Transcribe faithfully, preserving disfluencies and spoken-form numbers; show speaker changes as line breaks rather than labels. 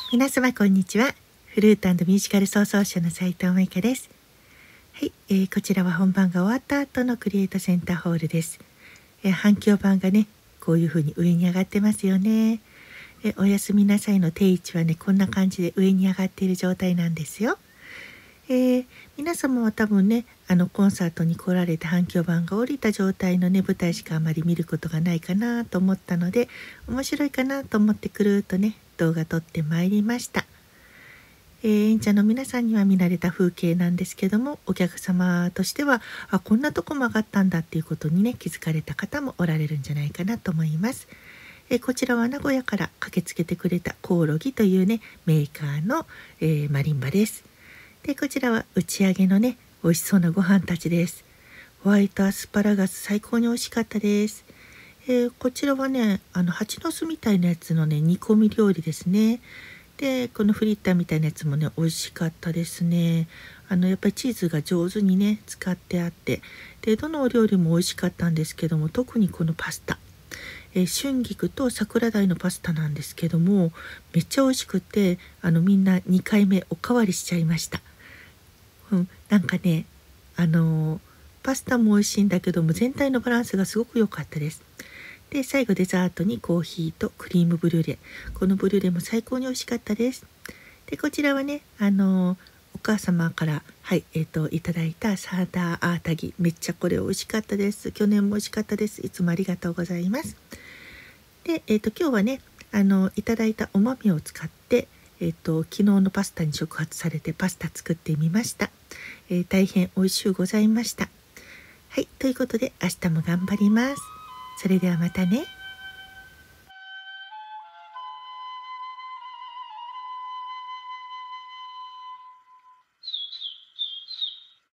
皆様こんにちは。フルート&ミュージカル創造者の斉藤舞香です。はい、えー、こちらは本番が終わった後のクリエイトセンターホールです。えー、反響板がねこういう風に上に上がってますよね。えー、おやすみなさいの定位置はねこんな感じで上に上がっている状態なんですよ。えー、皆様は多分ねあのコンサートに来られて反響板が降りた状態のね舞台しかあまり見ることがないかなと思ったので、面白いかなと思ってくるっとね動画撮ってまいりました。えー、演者の皆さんには見慣れた風景なんですけども、お客様としてはあこんなとこ曲がったんだっていうことにね気づかれた方もおられるんじゃないかなと思います。えー、こちらは名古屋から駆けつけてくれたコオロギというねメーカーの、えー、マリンバです。でこちらは打ち上げのね美味しそうなご飯たちです。ホワイトアスパラガス最高に美味しかったです。えー、こちらはねあの蜂の巣みたいなやつのね煮込み料理ですね。でこのフリッターみたいなやつもね美味しかったですね。あのやっぱりチーズが上手にね使ってあって、でどのお料理も美味しかったんですけども、特にこのパスタ、えー、春菊と桜鯛のパスタなんですけども、めっちゃ美味しくてあのみんなにかいめおかわりしちゃいました。うん、なんかねあのーパスタも美味しいんだけども全体のバランスがすごく良かったです。で最後デザートにコーヒーとクリームブリュレ、このブリュレも最高に美味しかったです。でこちらはねあのーお母様からはいえー、といただいたサーターアータギ、めっちゃこれ美味しかったです。去年も美味しかったです。いつもありがとうございます。で、えー、と今日はねあのいただいたお豆を使って、えー、と昨日のパスタに触発されてパスタ作ってみました。えー、大変美味しゅうございました。はい、ということで明日も頑張ります。それではまたね。